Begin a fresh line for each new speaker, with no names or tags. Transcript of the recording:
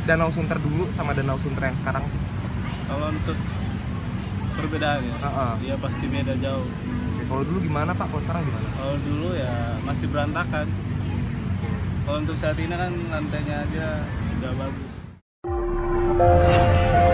Danau Sunter dulu sama Danau Sunter yang sekarang?
Kalau untuk perbedaannya, ya pasti beda jauh.
Oke, kalau dulu gimana Pak? Kalau sekarang gimana?
Kalau dulu ya masih berantakan. Kalau untuk saat ini kan lantainya aja udah bagus.